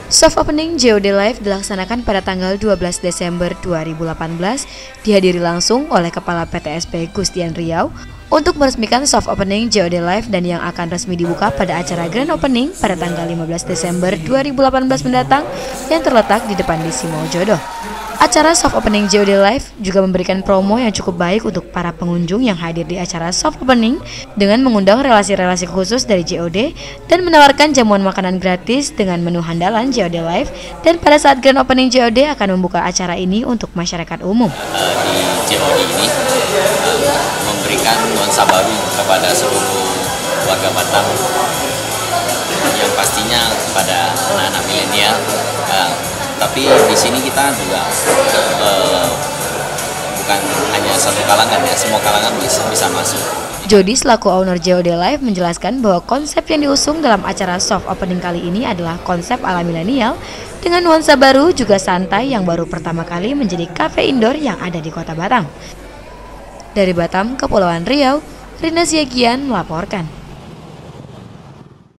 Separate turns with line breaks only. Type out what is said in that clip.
Soft opening JOD Live dilaksanakan pada tanggal 12 Desember 2018, dihadiri langsung oleh Kepala PTSP Gustian Riau untuk meresmikan soft opening JOD Live dan yang akan resmi dibuka pada acara Grand Opening pada tanggal 15 Desember 2018 mendatang yang terletak di depan Disi Mall Jodoh. Acara soft opening JOD Live juga memberikan promo yang cukup baik untuk para pengunjung yang hadir di acara soft opening dengan mengundang relasi-relasi khusus dari JOD dan menawarkan jamuan makanan gratis dengan menu handalan JOD Live, dan pada saat Grand Opening JOD akan membuka acara ini untuk masyarakat umum.
Di JOD ini memberikan nuansa baru kepada seluruh warga Batam, yang pastinya kepada anak-anak milenial. Tapi di sini kita juga bukan hanya satu kalangan ya, semua kalangan bisa masuk.
Jody selaku owner JOD Live menjelaskan bahwa konsep yang diusung dalam acara soft opening kali ini adalah konsep ala milenial dengan nuansa baru juga santai yang baru pertama kali menjadi kafe indoor yang ada di Kota Batam. Dari Batam, Kepulauan Riau, Rina Siagian melaporkan.